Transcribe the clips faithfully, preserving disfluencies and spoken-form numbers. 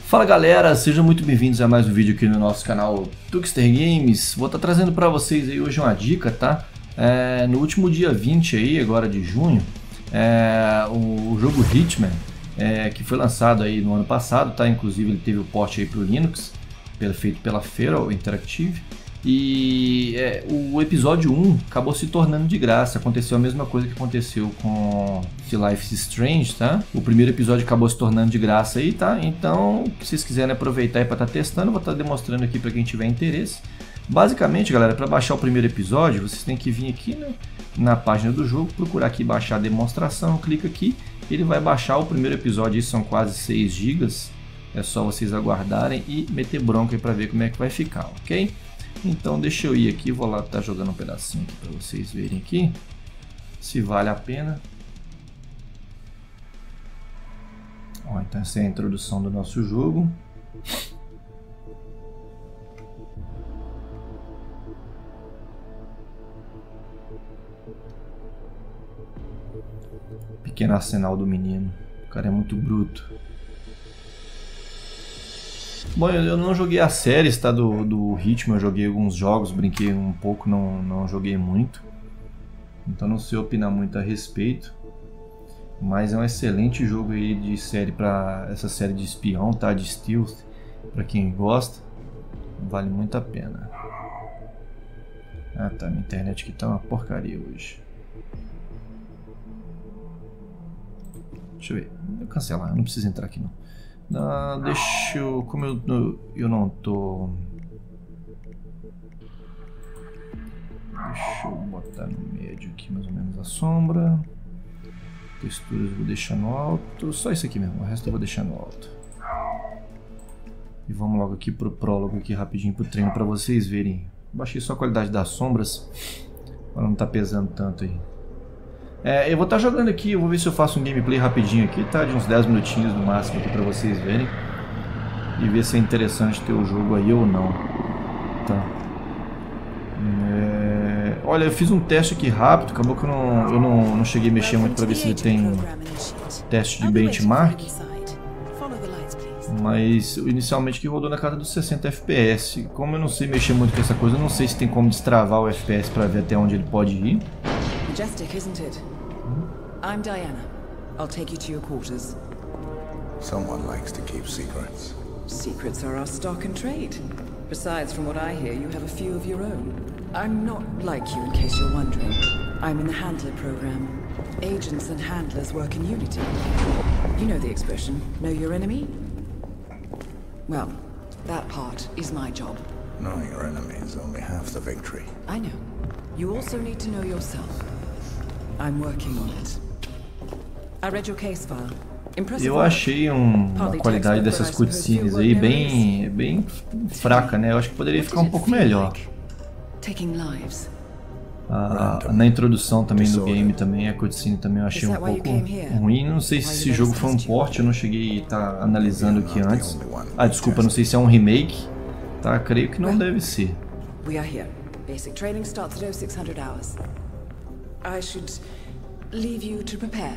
Fala galera, sejam muito bem-vindos a mais um vídeo aqui no nosso canal Tukster Games. Vou estar trazendo para vocês aí hoje uma dica, tá? É, no último dia vinte aí, agora de junho, é, o jogo Hitman, é, que foi lançado aí no ano passado, tá? Inclusive ele teve o port aí para o Linux, feito pela Feral Interactive. E é, o episódio um acabou se tornando de graça. Aconteceu a mesma coisa que aconteceu com Life is Strange, tá? O primeiro episódio acabou se tornando de graça aí, tá? Então, se vocês quiserem aproveitar para estar tá testando, eu vou estar tá demonstrando aqui para quem tiver interesse. Basicamente, galera, para baixar o primeiro episódio, vocês têm que vir aqui, né, na página do jogo, procurar aqui baixar a demonstração, clica aqui, ele vai baixar o primeiro episódio, isso são quase seis gigas. É só vocês aguardarem e meter bronca aí para ver como é que vai ficar, ok? Então deixa eu ir aqui, vou lá estar tá jogando um pedacinho para vocês verem aqui se vale a pena. Ó, então essa é a introdução do nosso jogo. Pequeno arsenal do menino, o cara é muito bruto. Bom, eu não joguei as séries, tá, do, do Hitman, eu joguei alguns jogos, brinquei um pouco, não, não joguei muito. Então não sei opinar muito a respeito. Mas é um excelente jogo aí de série para essa série de espião, tá, de stealth, para quem gosta. Vale muito a pena. Ah tá, minha internet aqui tá uma porcaria hoje. Deixa eu ver, eu cancelar, eu não preciso entrar aqui não. Ah, deixa eu, como eu, eu não tô, deixa eu botar no médio aqui mais ou menos a sombra, texturas eu vou deixar no alto, só isso aqui mesmo, o resto eu vou deixar no alto. E vamos logo aqui pro prólogo aqui rapidinho pro treino para vocês verem. Baixei só a qualidade das sombras para não estar tá pesando tanto aí. É, eu vou estar tá jogando aqui, eu vou ver se eu faço um gameplay rapidinho aqui, tá? De uns dez minutinhos no máximo aqui pra vocês verem. E ver se é interessante ter o jogo aí ou não. Tá. É, olha, eu fiz um teste aqui rápido, acabou que eu não, eu não, não cheguei a mexer muito pra ver se ele tem um teste de benchmark. Mas inicialmente que rodou na casa dos sessenta F P S. Como eu não sei mexer muito com essa coisa, eu não sei se tem como destravar o F P S pra ver até onde ele pode ir. Majestic, isn't it? I'm Diana. I'll take you to your quarters. Someone likes to keep secrets. Secrets are our stock and trade. Besides, from what I hear, you have a few of your own. I'm not like you, in case you're wondering. I'm in the Handler program. Agents and handlers work in unity. You know the expression, know your enemy? Well, that part is my job. Knowing your enemy is only half the victory. I know. You also need to know yourself. I'm working on it. I read your case file. Eu achei um, uma qualidade dessas cutscenes aí bem, bem fraca, né? Eu acho que poderia ficar um pouco melhor. Ah, na introdução também do game também, a cutscene também eu achei um pouco ruim. Não sei se esse jogo foi um port, eu não cheguei a estar analisando aqui antes. Ah, desculpa, não sei se é um remake. Tá, creio que não deve ser. Basic training starts at oh six hundred hours. I should leave you to prepare.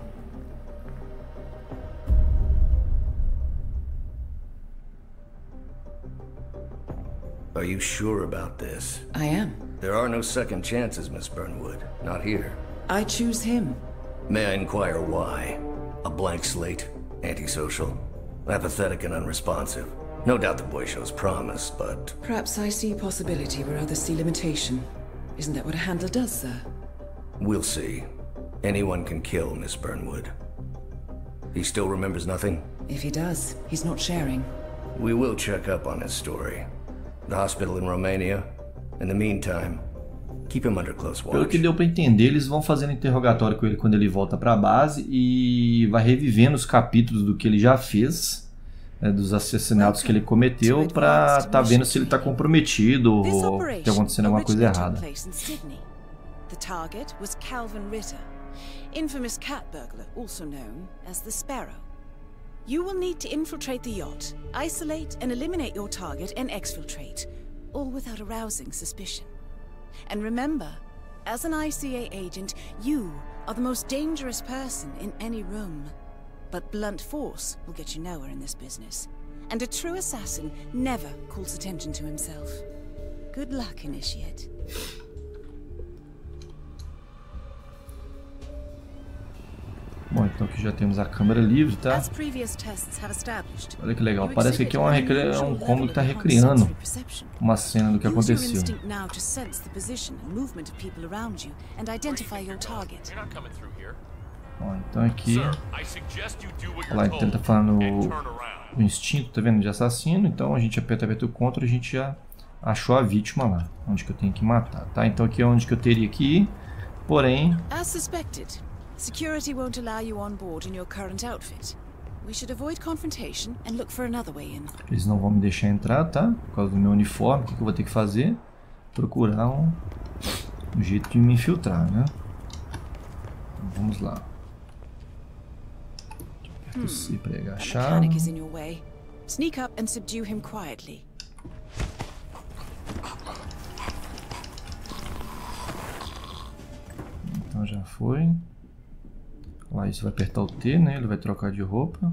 Are you sure about this? I am. There are no second chances, Miss Burnwood. Not here. I choose him. May I inquire why? A blank slate? Antisocial? Apathetic and unresponsive? No doubt the boy shows promise, but... Perhaps I see possibility where others see limitation. Isn't that what a handler does, sir? We'll see. Anyone can kill Miss Burnwood. He still remembers nothing? If he does, he's not sharing. We will check up on his story. The hospital in Romania. In the meantime, keep him under close watch. Pelo que deu pra entender, eles vão fazendo interrogatório com ele quando ele volta pra base e vai revivendo os capítulos do que ele já fez. É, dos assassinatos que ele cometeu para estar tá vendo se ele está comprometido ou está acontecendo alguma coisa errada. The target was Calvin Ritter, infamous cat burglar, also known as the Sparrow. You will need to infiltrate the yacht, isolate and eliminate your target and exfiltrate, all without arousing suspicion. And remember, as an I C A agent, you are the most dangerous person in any room. But blunt force will get you nowhere in this business. and a true assassin never calls attention to himself. Good luck, Initiate. Bom, então aqui já temos a câmera livre, tá? Olha que legal, parece que aqui é, uma recri... é um cômodo que está recriando uma cena do que aconteceu. Bom, então aqui, olha lá, ele tenta falar no o instinto, tá vendo, de assassino. Então a gente aperta, aperta o control, a gente já achou a vítima lá, onde que eu tenho que matar, tá? Então aqui é onde que eu teria que ir, porém... Security won't allow you on board in your current outfit. We should avoid confrontation and look for another way in. Eles não vão me deixar entrar, tá? Por causa do meu uniforme, o que, que eu vou ter que fazer? Procurar um, um jeito de me infiltrar, né? Então, vamos lá. Hmm. C para That agachar. mechanic is in your way. Sneak up and subdue him quietly. Então já foi. Lá isso vai apertar o T, né? Ele vai trocar de roupa.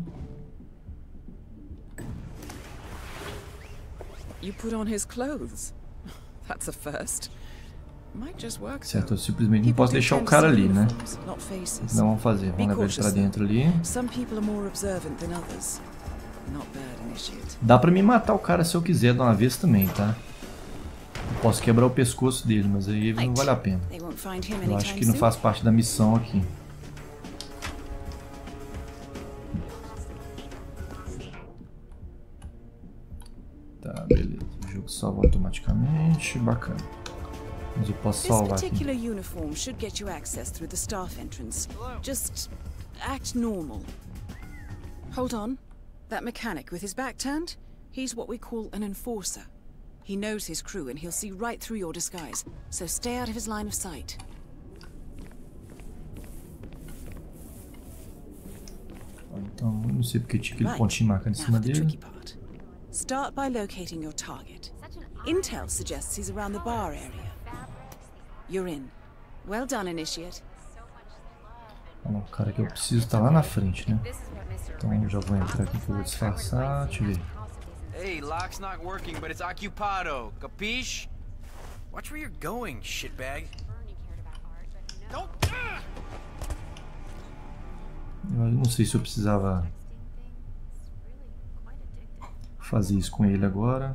You put on his clothes. That's a first. Might just work. Certo, eu simplesmente não posso deixar o cara ali, né? Não vamos fazer, vamos levar ele pra dentro ali. Dá pra me matar o cara se eu quiser de uma vez também, tá? Eu posso quebrar o pescoço dele, mas aí não vale a pena. Eu acho que não faz parte da missão aqui. Tá, beleza. O jogo salva automaticamente. Bacana. Mas eu posso salvar aqui. This particular uniform should get you access through the staff entrance. Just act normal. Hold on. That mechanic with his back turned? He's what we call an enforcer. He knows his crew and he'll see right through your disguise. So stay out of his line of sight. Então, não sei porque tinha aquele pontinho marcado em cima dele. Start by locating your target. Intel suggests he's around the bar area. You're in. Well done, Initiate. Olha, o cara que eu preciso tá lá na frente, né? Então eu já vou entrar aqui que eu vou disfarçar. Deixa eu ver. Hey, lock's not working, but it's occupado. Capiche? Watch where you're going, shitbag. Don't. Eu não sei se eu precisava fazer isso com ele agora.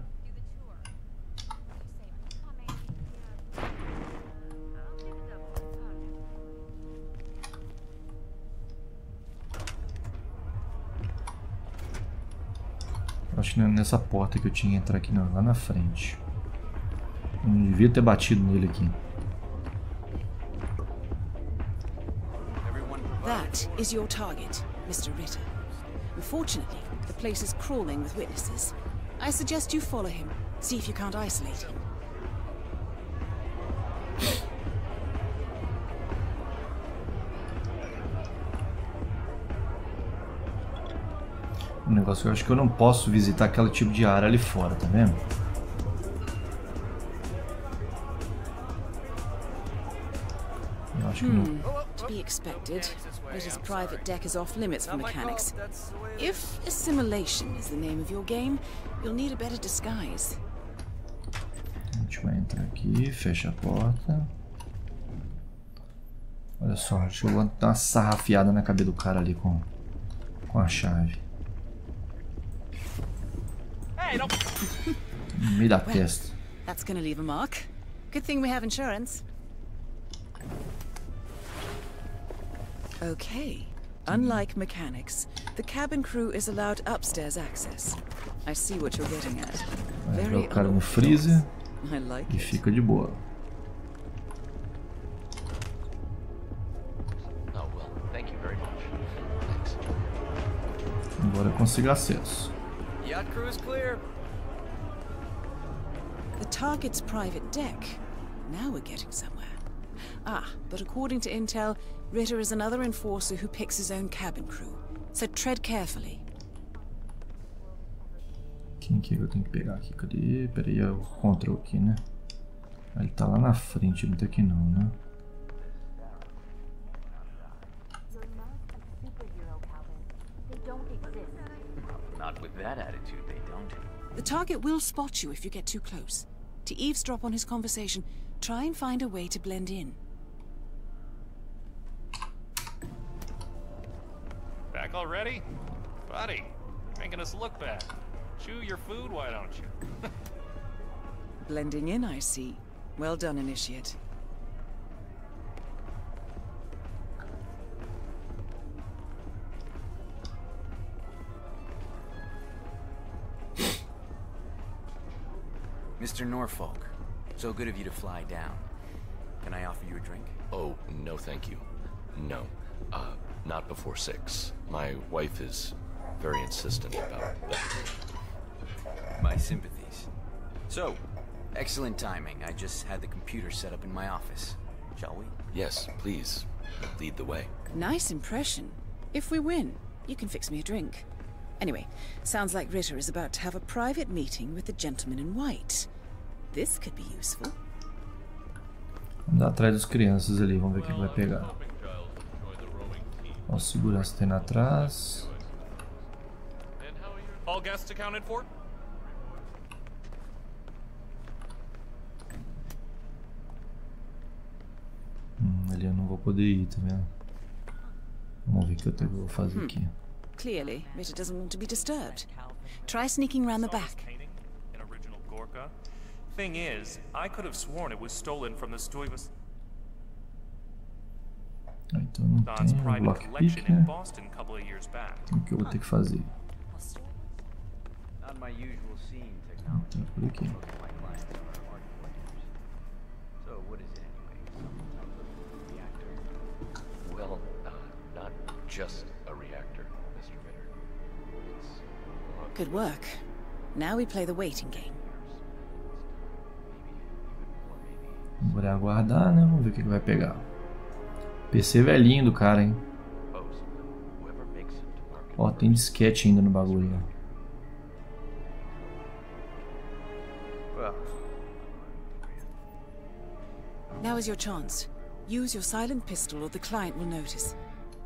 Acho que nessa porta que eu tinha que entrar aqui não, lá na frente. Eu não devia ter batido nele aqui. That is your target, Mister Ritter. Unfortunately, the place is crawling with witnesses. I suggest you follow him, see if you can't isolate him. O negócio que eu acho que eu não posso visitar aquele tipo de área ali fora, tá vendo? Eu acho que não. Hmm. To be expected, Ritter's private deck is off limits for mechanics. If assimilation is the name of your game, you'll need a better disguise. A gente vai entrar aqui, fecha a porta. Olha só, deixa eu dar uma sarrafiada na cabeça do cara ali com, com a chave. No meio da testa. That's gonna leave a mark. Good thing we have insurance. Okay. Unlike mechanics, the cabin crew is allowed upstairs access. I see what you're getting at. Vai ver o cara no freezer e fica de boa. Agora eu consigo acesso. Yacht crew is clear. The target's private deck. Now we're getting somewhere. Ah, but according to Intel, Ritter is another enforcer who picks his own cabin crew. So tread carefully. Quem que eu tenho que pegar aqui? Cadê? Pera aí, é o control aqui, né? Ele tá lá na frente, ele não tá aqui não, né? Not with that attitude, they don't. The target will spot you if you get too close. To eavesdrop on his conversation, try and find a way to blend in. Back already? Buddy, you're making us look bad. Chew your food, why don't you? Blending in, I see. Well done, Initiate. Mister Norfolk, so good of you to fly down. Can I offer you a drink? Oh, no thank you. No. Uh, not before six. My wife is very insistent about that. My sympathies. So, excellent timing. I just had the computer set up in my office. Shall we? Yes, please. Lead the way. Nice impression. If we win, you can fix me a drink. Anyway, sounds like Ritter is about to have a private meeting with the gentleman in white. This could be useful. Vamos dar atrás das crianças ali, vamos ver o que vai pegar. Ó, segurança tem atrás. All guests accounted for? Hum, ali eu não vou poder ir, tá vendo? Vamos ver o que eu tenho, vou fazer aqui. Clearly, Ritter doesn't want to be disturbed. Try sneaking around the back. An original Gorka. Thing is, I could have sworn it was stolen from the Stuyvesant Ah, então não Don's tem o private lockpick, collection in né? Boston a couple of years back. Então o que eu vou ter que fazer? Not my usual scene technology. Então por aqui. Most of my clients are art collectors. So what is it anyway? Some type of reactor? Well, uh, not just a reactor, Mister Ritter. It's more of Good work. Now we play the waiting game. Vamos aguardar, né? Vamos ver o que que vai pegar. P C velhinho do cara, hein? post. Whoever makes it to market. Ó, tem disquete ainda no bagulho, né? Well, Now is your chance. Use your silent pistol or the client will notice.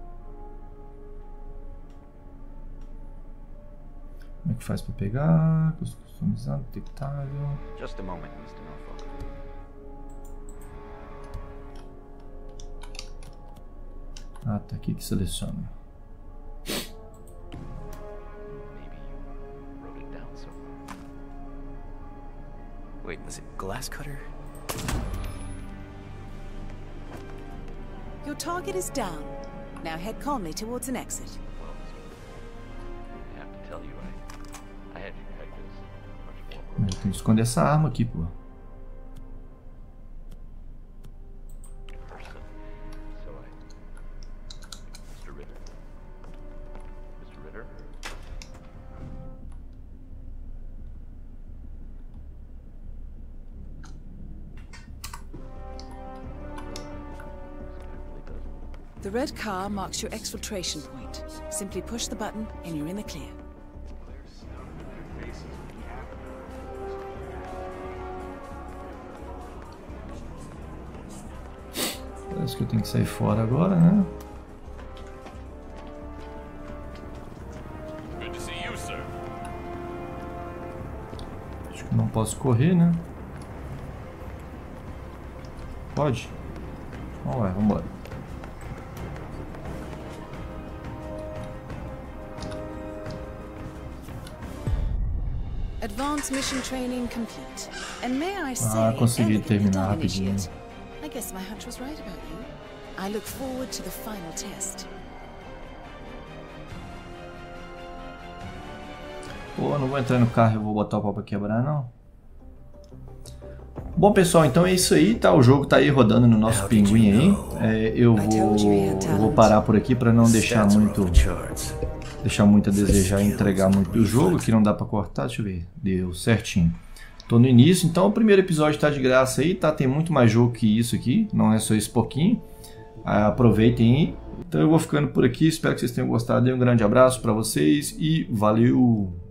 Como é que faz pra pegar? Customizado, detectável. just a moment, Mister Norfolk. Ah, tá aqui que seleciona. Maybe you wrote it down somewhere. Wait, was it glass cutter? Your target is down. Now head calmly towards an exit. Well, Mister I have to tell you, I, I had you pegged as much more. Eu tenho que esconder essa arma aqui, pô. Person. So I. Mister Ritter. Mister Ritter? The red car marks your exfiltration point. Simply push the button and you're in the clear. Parece que eu tenho que sair fora agora, né? Good to see you, sir. Acho que não posso correr, né? Pode? Vamos lá, vamos embora. Advanced mission training complete. And may I say, Ah, consegui elegantly terminar done, rapidinho. Initiate. I guess my hunch was right about you. I look forward to the final test. Pô, não vou entrar no carro, eu vou botar o pau pra quebrar, não. Bom, pessoal, então é isso aí, tá? O jogo tá aí rodando no nosso pinguim aí. É, eu, vou, eu vou parar por aqui para não deixar muito, deixar muito a desejar e entregar muito do jogo, que não dá para cortar. Deixa eu ver, deu certinho. Tô no início, então o primeiro episódio tá de graça aí, tá? Tem muito mais jogo que isso aqui, não é só esse pouquinho. Aproveitem aí. Então eu vou ficando por aqui, espero que vocês tenham gostado. Um grande abraço para vocês e valeu!